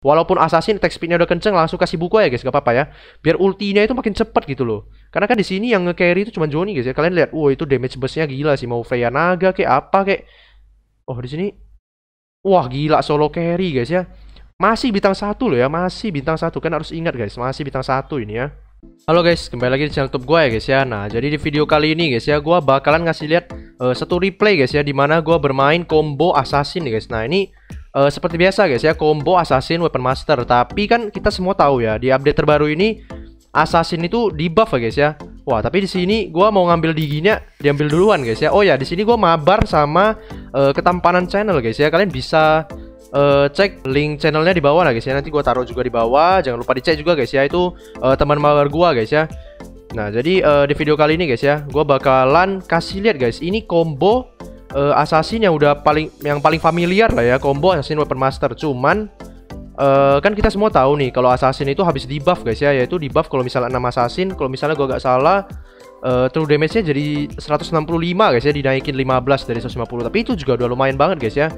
Walaupun assassin attack speednya udah kenceng, langsung kasih buku ya guys, gak apa-apa ya. Biar ultinya itu makin cepet gitu loh. Karena kan di sini yang nge-carry itu cuma Johnny guys ya. Kalian lihat, wah itu damage burst-nya gila sih. Mau Freya Naga kayak apa kayak. Oh di sini, wah gila solo carry guys ya. Masih bintang 1 loh ya, masih bintang 1. Kan harus ingat guys, masih bintang 1 ini ya. Halo guys, kembali lagi di channel YouTube gue ya guys ya. Nah, jadi di video kali ini guys ya, gue bakalan ngasih lihat satu replay guys ya, dimana gue bermain combo assassin guys. Nah ini seperti biasa guys ya, combo assassin weapon master. Tapi kan kita semua tahu ya, di update terbaru ini assassin itu di buff ya guys ya. Wah, tapi di sini gue mau ngambil diginya, diambil duluan guys ya. Oh ya, di sini gue mabar sama ketampanan channel guys ya. Kalian bisa cek link channelnya di bawah lah guys ya. Nanti gua taruh juga di bawah. Jangan lupa dicek juga guys ya. Itu teman mabar gua guys ya. Nah jadi di video kali ini guys ya, gua bakalan kasih lihat guys. Ini combo assassin yang udah paling familiar lah ya. Combo assassin weapon master. Cuman kan kita semua tahu nih kalau assassin itu habis di buff guys ya. Yaitu di buff kalau misalnya 6 assassin. Kalau misalnya gua gak salah, true damage-nya jadi 165 guys ya, dinaikin 15 dari 150. Tapi itu juga udah lumayan banget guys ya.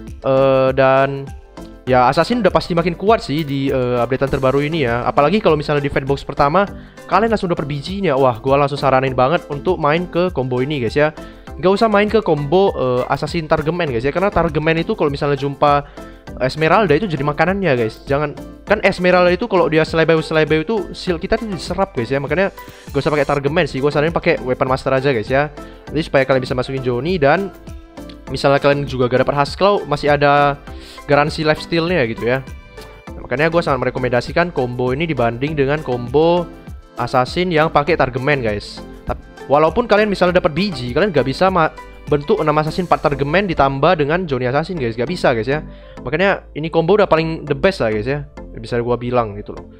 Dan ya assassin udah pasti makin kuat sih di updatean terbaru ini ya. Apalagi kalau misalnya di fatbox pertama kalian langsung dapet bijinya. Wah, gua langsung saranin banget untuk main ke combo ini guys ya. Gak usah main ke combo assassin targeman guys ya. Karena targeman itu kalau misalnya jumpa Esmeralda itu jadi makanannya guys. Jangan, kan Esmeralda itu kalau dia selebeu itu shield kita tuh diserap guys ya. Makanya gak usah pakai targeman sih. Gua saranin pakai weapon master aja guys ya. Jadi supaya kalian bisa masukin Johnny, dan misalnya kalian juga gak dapat Hasclaw, masih ada garansi lifesteal-nya gitu ya. Nah, makanya gue sangat merekomendasikan combo ini dibanding dengan combo assassin yang pakai targeman guys. Walaupun kalian misalnya dapat biji, kalian gak bisa bentuk 6 assassin 4 targeman ditambah dengan Johnny assassin guys. Gak bisa guys ya. Makanya ini combo udah paling the best lah guys ya. Bisa gue bilang gitu loh.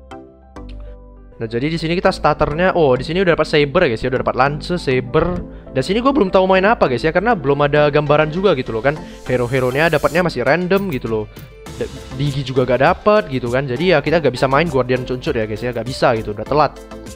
Nah jadi di sini kita starternya, oh di sini udah dapat saber guys ya, udah dapat lance, saber. Dan sini gue belum tahu main apa guys ya, karena belum ada gambaran juga gitu loh kan. Hero-heronya dapatnya masih random gitu loh. Digi juga gak dapet gitu kan. Jadi ya kita gak bisa main Guardian Cuncut ya guys ya, gak bisa gitu, udah telat.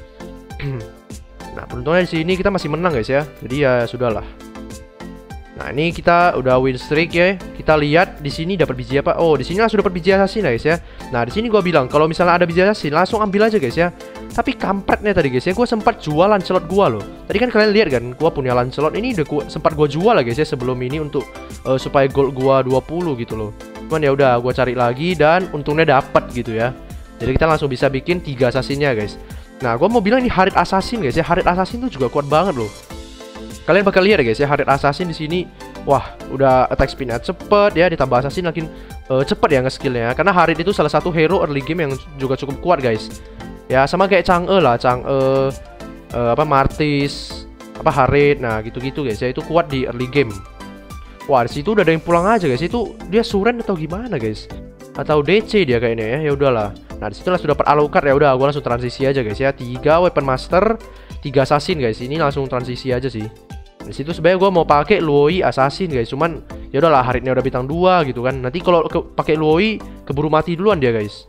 Nah beruntungnya di sini kita masih menang guys ya. Jadi ya sudahlah. Nah ini kita udah win streak ya. Kita lihat di sini dapat biji apa? Oh di sini langsung dapat biji assassin guys ya. Nah di sini gue bilang kalau misalnya ada biji assassin langsung ambil aja guys ya. Tapi kampretnya tadi guys ya, gue sempat jual Lancelot gue loh. Tadi kan kalian lihat kan, gue punya Lancelot ini udah sempat gue jual lah guys ya sebelum ini untuk supaya gold gue 20 gitu loh. Cuman ya udah gue cari lagi dan untungnya dapat gitu ya. Jadi kita langsung bisa bikin 3 assassinnya guys. Nah gue mau bilang ini Harit Assassin guys ya. Harit Assassin tuh juga kuat banget loh. Kalian bakal lihat ya guys ya, Harit Assassin di sini. Wah, udah attack speednya cepet ya, ditambah assassin makin cepet ya nge-skillnya. Karena Harit itu salah satu hero early game yang juga cukup kuat guys. Ya sama kayak Chang'e lah, Chang'e, Martis, Harit, nah gitu-gitu guys ya, itu kuat di early game. Wah, di situ udah ada yang pulang aja guys. Itu dia Suren atau gimana guys? Atau DC dia kayaknya ya. Ya udahlah. Nah, di situ langsung dapat Alucard ya udah, gua langsung transisi aja guys ya. 3 weapon master, 3 assassin guys. Ini langsung transisi aja sih. Di situ sebenarnya gue mau pakai Luoi assassin guys, cuman ya udahlah Haritnya udah bintang 2 gitu kan. Nanti kalau pakai Luoi keburu mati duluan dia guys.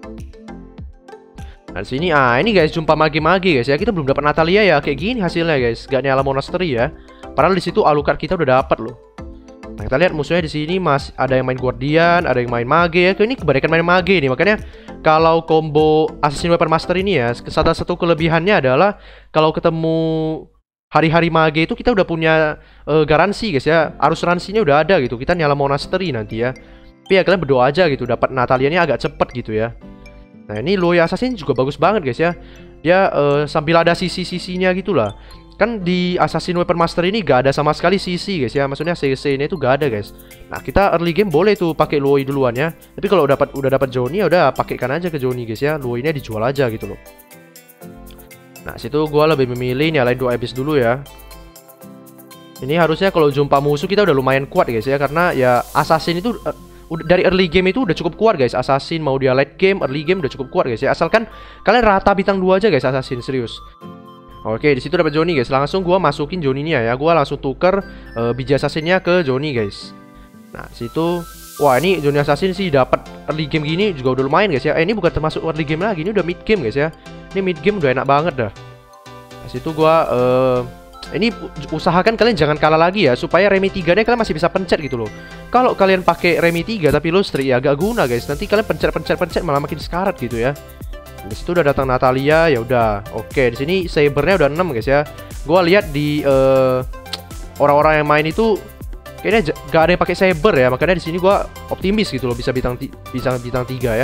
Nah di sini ini guys jumpa mage-mage guys ya. Kita belum dapat Natalia ya, kayak gini hasilnya guys. Gak nyala monastery ya. Padahal di situ Alucard kita udah dapat loh. Nah kita lihat musuhnya di sini masih ada yang main Guardian, ada yang main mage ya. Ini kebanyakan main mage nih. Makanya kalau combo assassin weapon master ini ya, salah satu kelebihannya adalah kalau ketemu hari-hari mage itu kita udah punya garansi guys ya. Arus ransinya udah ada gitu. Kita nyala monastery nanti ya. Tapi ya kalian berdoa aja gitu, dapat Natalianya agak cepet gitu ya. Nah ini Luoi Assassin juga bagus banget guys ya. Dia sambil ada sisi-sisinya gitu lah. Kan di Assassin Weapon Master ini gak ada sama sekali sisi guys ya. Maksudnya CC ini itu gak ada guys. Nah kita early game boleh tuh pakai Luoi duluan ya. Tapi kalau udah dapat Johnny ya udah pakaikan aja ke Johnny guys ya. Luoi-nya dijual aja gitu loh. Nah situ gue lebih memilih nyalain 2 abyss dulu ya. Ini harusnya kalau jumpa musuh kita udah lumayan kuat guys ya. Karena ya Assassin itu dari early game itu udah cukup kuat guys. Assassin mau dia late game, early game udah cukup kuat guys ya. Asalkan kalian rata bintang 2 aja guys Assassin, serius. Oke, di situ dapat Johnny guys. Langsung gua masukin Johnny-nya ya. Gua langsung tuker biji assassin-nya ke Johnny guys. Nah, situ wah, ini Johnny Assassin sih dapat early game gini juga udah lumayan guys ya. Ini bukan termasuk early game lagi, ini udah mid game guys ya. Ini mid game udah enak banget dah. Nah, situ gua Ini usahakan kalian jangan kalah lagi ya, supaya remi 3-nya kalian masih bisa pencet gitu loh. Kalau kalian pakai remi 3 tapi low streak ya agak guna guys. Nanti kalian pencet malah makin sekarat gitu ya. Di situ udah datang Natalia, ya udah. Oke, di sini sabernya udah 6 guys ya. Gua lihat di orang-orang yang main itu kayaknya gak ada yang pakai saber ya. Makanya di sini gua optimis gitu loh bisa bintang 3 ya.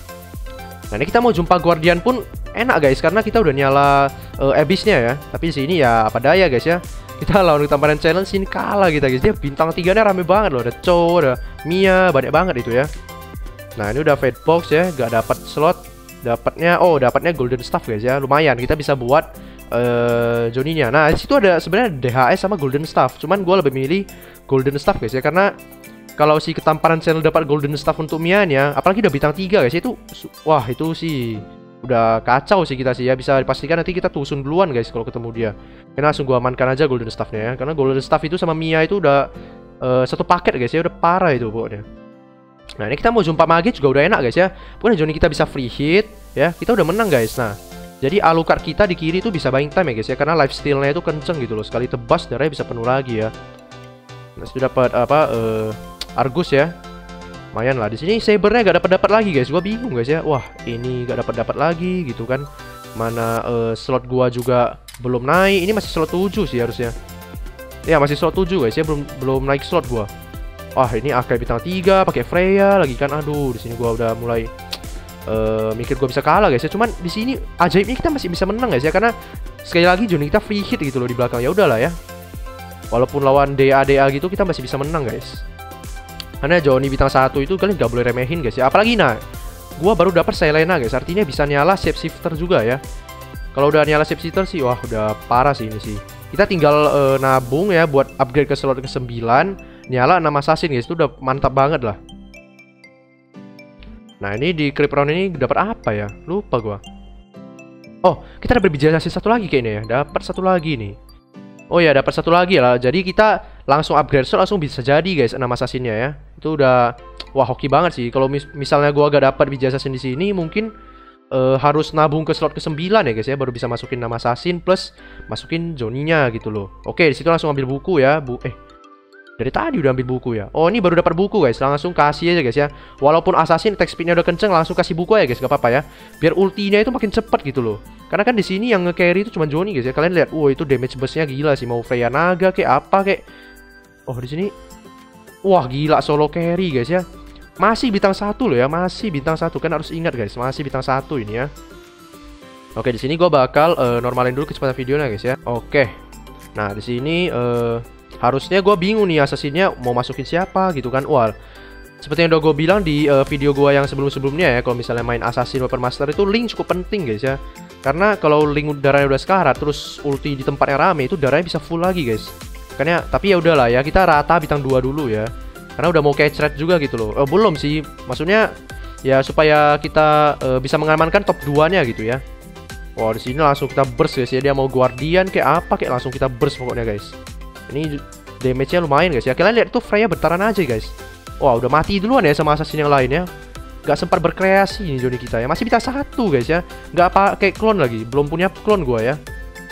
Nah, ini kita mau jumpa Guardian pun enak guys karena kita udah nyala Abyss-nya ya. Tapi di sini ya apa daya guys ya. Kita lawan Tamparan Challenge sini kalah kita guys. Dia bintang 3-nya rame banget loh. Ada Cho, ada Mia, banyak banget itu ya. Nah, ini udah fate box ya, gak dapat slot. Dapatnya golden staff guys ya. Lumayan kita bisa buat Johnny-nya. Nah, di situ ada sebenarnya DHS sama golden staff. Cuman gue lebih milih golden staff guys ya karena kalau si Ketampanan Channel dapat golden staff untuk Mia-nya, apalagi udah bintang 3 guys, itu wah itu sih udah kacau sih kita sih ya. Bisa dipastikan nanti kita tusun duluan guys kalau ketemu dia. Karena langsung gua amankan aja golden staff-nya ya. Karena golden staff itu sama Mia itu udah satu paket guys ya, udah parah itu pokoknya. Nah, ini kita mau jumpa Mage juga udah enak guys ya. Pokoknya Johnny kita bisa free hit ya. Kita udah menang guys. Nah, jadi Alucard kita di kiri itu bisa buying time ya guys ya, karena lifesteal-nya itu kenceng gitu loh. Sekali tebas darahnya bisa penuh lagi ya. Nah, sudah dapat apa Argus ya. Lumayan lah. Di sini sabernya gak dapat lagi guys. Gua bingung guys ya. Wah, ini gak dapat lagi gitu kan. Mana slot gua juga belum naik. Ini masih slot 7 sih harusnya. Ya, masih slot 7 guys ya. Belum naik slot gua. Wah, ini Akai bintang 3 pakai Freya lagi kan. Aduh, di sini gua udah mulai mikir gua bisa kalah guys ya. Cuman di sini ajaibnya kita masih bisa menang guys ya, karena sekali lagi Johnny kita free hit gitu loh di belakang. Ya udahlah ya. Walaupun lawan DA gitu kita masih bisa menang guys. Karena Johnny bintang 1 itu kalian gak boleh remehin guys ya. Apalagi nah, gua baru dapat Selena guys. Artinya bisa nyala shapeshifter juga ya. Kalau udah nyala shapeshifter sih wah udah parah sih ini sih. Kita tinggal nabung ya buat upgrade ke slot ke-9. Nyala 6 assassin guys. Itu udah mantap banget lah. Nah, ini di creep round ini dapat apa ya? Lupa gua. Oh, kita dapat biji assassin satu lagi kayaknya ya. Dapat satu lagi nih. Oh ya, dapat satu lagi lah. Jadi kita langsung upgrade slot langsung bisa jadi guys 6 assassinnya ya. Itu udah wah hoki banget sih. Kalau misalnya gua gak dapat biji assassin di sini mungkin harus nabung ke slot ke-9 ya guys ya, baru bisa masukin 6 assassin plus masukin Johnny-nya gitu loh. Oke, di situ langsung ambil buku ya. Dari tadi udah ambil buku ya. Oh, ini baru dapat buku guys. Langsung kasih aja guys ya. Walaupun assassin attack speed-nya udah kenceng, langsung kasih buku aja guys, gak apa-apa ya. Biar ultinya itu makin cepet gitu loh. Karena kan di sini yang nge-carry itu cuma Johnny guys ya. Kalian lihat, itu damage burst-nya gila sih. Mau Freya Naga kayak apa kayak. Oh, di sini wah gila solo carry guys ya. Masih bintang 1 loh ya, masih bintang 1 kan, harus ingat guys, masih bintang 1 ini ya. Oke, di sini gua bakal normalin dulu kecepatan videonya guys ya. Oke. Nah, di sini harusnya gua bingung nih assassinnya mau masukin siapa gitu kan. Wah, seperti yang udah gue bilang di video gua yang sebelum-sebelumnya ya, kalau misalnya main assassin weapon master itu link cukup penting guys ya. Karena kalau link darahnya udah sekarat terus ulti di tempat yang rame itu darahnya bisa full lagi guys. Makanya tapi ya udahlah ya, kita rata bintang 2 dulu ya. Karena udah mau catch rate juga gitu loh. Belum sih. Maksudnya ya supaya kita bisa mengamankan top 2-nya gitu ya. Wah, di sini langsung kita burst guys ya. Dia mau Guardian kayak apa kayak langsung kita burst pokoknya guys. Ini damage-nya lumayan guys ya. Kalian lihat tuh Freya bertahan aja guys. Wah, udah mati duluan ya sama assassin yang lain ya. Gak sempat berkreasi nih Johnny kita ya. Masih bintang 1 guys ya. Gak pakai clone lagi. Belum punya clone gua ya.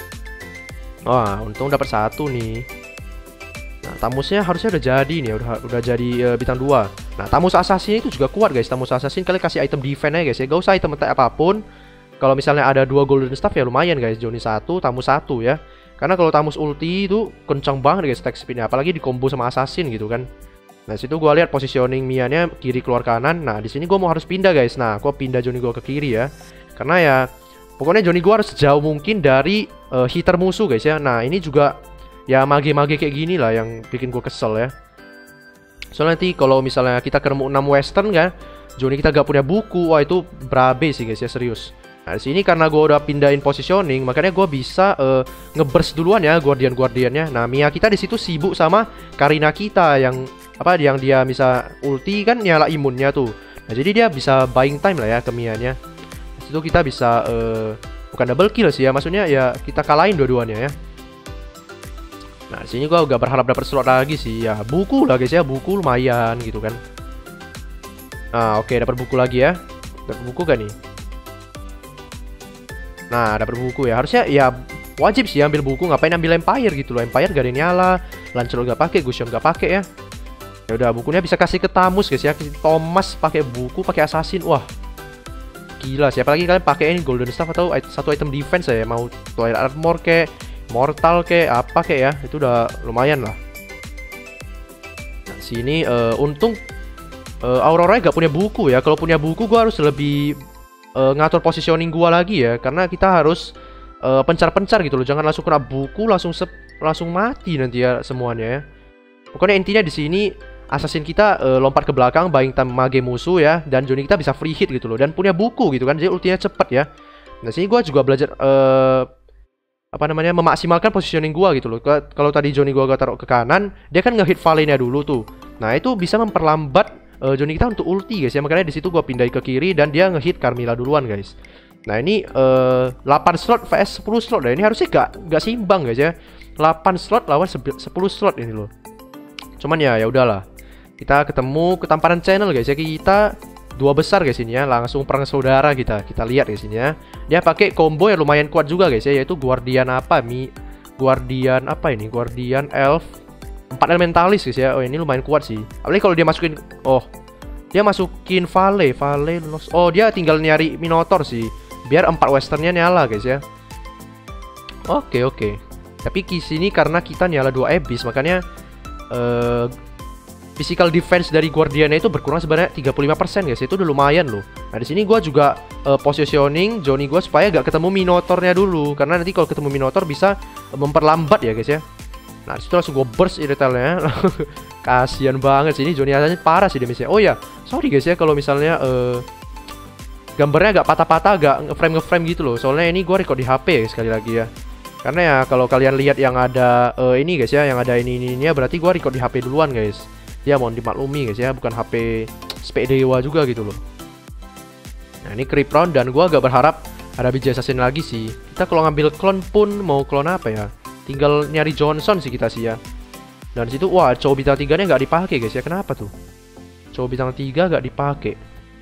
Wah, untung dapat 1 nih. Nah, Tamusnya harusnya udah jadi nih, udah jadi bintang 2. Nah, Tamus Assassin itu juga kuat guys. Tamus Assassin kalian kasih item defense aja guys ya. Gak usah item attack apapun. Kalau misalnya ada 2 golden staff ya lumayan guys. Johnny 1, Tamus 1 ya. Karena kalau Tamus ulti itu kencang banget guys attack speednya, apalagi di combo sama Assassin gitu kan. Nah, situ gua lihat positioning Mia-nya kiri keluar kanan. Nah, di sini gua mau harus pindah guys. Nah, gua pindah Johnny gua ke kiri ya. Karena ya pokoknya Johnny gua harus sejauh mungkin dari hitter musuh guys ya. Nah, ini juga ya mage-mage kayak gini lah yang bikin gue kesel ya. Soalnya nanti kalau misalnya kita ketemu 6 western kan, Johnny kita gak punya buku, wah itu berabe sih guys ya, serius. Nah, di sini karena gue udah pindahin positioning, makanya gue bisa ngeburst duluan ya guardian-guardiannya. Nah, Mia kita di situ sibuk sama Karina kita yang dia bisa ulti kan nyala imunnya tuh. Nah, jadi dia bisa buying time lah ya ke Mia-nya. Di situ kita bisa bukan double kill sih ya, maksudnya ya kita kalahin dua-duanya ya. Nah, sini gua gak berharap dapat slot lagi sih ya. Buku lah guys ya, buku lumayan gitu kan. Nah, oke, dapat buku lagi ya. Dapat buku kan nih? Nah, dapat buku ya. Harusnya ya wajib sih ambil buku, ngapain ambil Empire gitu loh. Empire gak ada yang nyala, Lancelot gak pakai, Gusion gak pakai ya. Ya udah, bukunya bisa kasih ke Tamus guys ya. Thomas pakai buku, pakai assassin. Wah, gila sih. Apalagi kalian pakai ini golden staff atau satu item defense ya, mau Twilight Armor kayak mortal kayak apa kayak ya, itu udah lumayan lah. Nah, sini untung Aurora gak punya buku ya. Kalau punya buku gua harus lebih ngatur positioning gua lagi ya, karena kita harus pencar-pencar gitu loh. Jangan langsung kena buku langsung mati nanti ya semuanya ya. Pokoknya intinya di sini assassin kita lompat ke belakang, buying time mage musuh ya, dan Johnny kita bisa free hit gitu loh, dan punya buku gitu kan, jadi ultinya cepet ya. Nah sini gua juga belajar apa namanya, memaksimalkan positioning gua gitu loh. Kalau tadi Johnny gua taruh ke kanan, dia kan ngehit Valley-nya dulu tuh. Nah itu bisa memperlambat Johnny kita untuk ulti guys ya. Makanya di situ gua pindahin ke kiri dan dia ngehit Carmilla duluan guys. Nah ini 8 slot vs 10 slot. Nah ini harusnya gak seimbang guys ya. 8 slot lawan 10 slot ini loh. Cuman ya udahlah. Kita ketemu ketampanan channel guys ya. Kita dua besar guys ini ya, langsung perang saudara kita lihat guys ini ya. Dia pakai combo yang lumayan kuat juga guys ya, yaitu Guardian Guardian apa ini? Guardian Elf 4 elementalis guys ya. Oh ini lumayan kuat sih. Apalagi kalau dia masukin, dia masukin Valley lost. Oh dia tinggal nyari Minotaur sih, biar 4 westernnya nyala guys ya. Oke. Tapi di sini karena kita nyala 2 abyss, makanya physical defense dari Guardiannya itu berkurang sebenarnya 35% guys. Itu udah lumayan loh. Nah, di sini gua juga positioning Johnny gua supaya gak ketemu Minotaurnya dulu, karena nanti kalau ketemu Minotaur bisa memperlambat ya guys ya. Nah, disitu langsung gua burst irritalnya. Kasian banget sih ini Johnny aja, parah sih damage-nya. Oh ya, sorry guys ya kalau misalnya gambarnya agak patah-patah, agak ngeframe gitu loh. Soalnya ini gua record di HP ya, sekali lagi ya. Karena ya kalau kalian lihat yang ada ini guys ya, yang ada ini berarti gua record di HP duluan guys. Ya mohon dimaklumi guys ya, bukan HP spek dewa juga gitu loh. Nah ini creep round, dan gua agak berharap ada biji assassin lagi sih. Kita kalau ngambil clone pun mau clone apa ya, tinggal nyari Johnson sih kita sih ya. Dan situ wah cowok bintang 3 nya nggak dipakai guys ya. Kenapa tuh cowok bintang 3 nggak dipakai?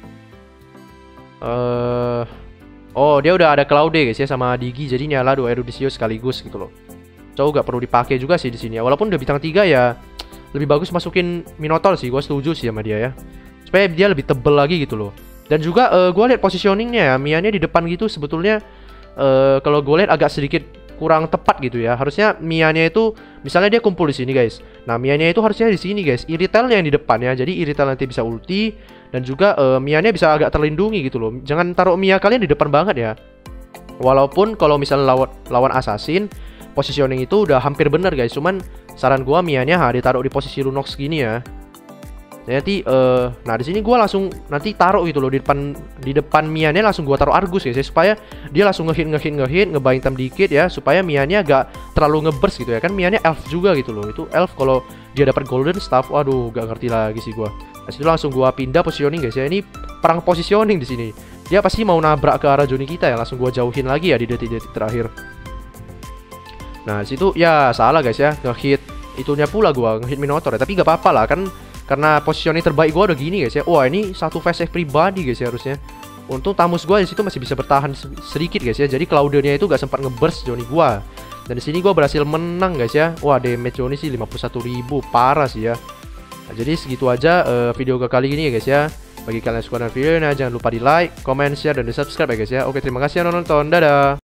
Oh dia udah ada Claude guys ya sama Digi, jadi nyala 2 Eruditio sekaligus gitu loh. Cowok nggak perlu dipakai juga sih di sini ya. Walaupun udah bintang 3 ya, lebih bagus masukin Minotaur sih, gue setuju sih sama dia ya, supaya dia lebih tebel lagi gitu loh. Dan juga gue lihat positioningnya ya, Mianya di depan gitu sebetulnya kalau gue lihat agak sedikit kurang tepat gitu ya. Harusnya Mianya itu misalnya dia kumpul di sini guys. Nah Mianya itu harusnya di sini guys, Irritalnya yang di depan ya. Jadi Irrital nanti bisa ulti, dan juga Mianya bisa agak terlindungi gitu loh. Jangan taruh Mia kalian di depan banget ya. Walaupun kalau misalnya lawan assassin, positioning itu udah hampir bener guys. Cuman saran gua Mianya ditaruh di posisi Lunox gini ya. Nanti nah di sini gua langsung nanti taruh gitu loh di depan Mianya, langsung gua taruh Argus guys ya, supaya dia langsung ngehit ngebayang time dikit ya, supaya Mianya gak terlalu ngeburst gitu ya. Kan Mianya elf juga gitu loh. Itu elf kalau dia dapat golden staff, waduh gak ngerti lagi sih gua. Nah situ langsung gua pindah positioning guys ya. Ini perang positioning di sini. Dia pasti mau nabrak ke arah Johnny kita ya, langsung gua jauhin lagi ya di detik-detik terakhir. Nah situ ya salah guys ya, ngehit itunya pula gua, ngehit Minotaur ya. Tapi gak apa-apa lah kan, karena positioning terbaik gua udah gini guys ya. Wah ini satu face save pribadi guys ya harusnya. Untung Tamus gua di situ masih bisa bertahan sedikit guys ya. Jadi Claude-nya itu gak sempat ngeburst Johnny gua. Dan di sini gua berhasil menang guys ya. Wah damage Johnny sih 51.000, parah sih ya. Nah, jadi segitu aja video kali ini ya guys ya. Bagi kalian yang suka dengan video ini jangan lupa di like, comment, share, dan di subscribe ya guys ya. Oke terima kasih yang nonton, dadah.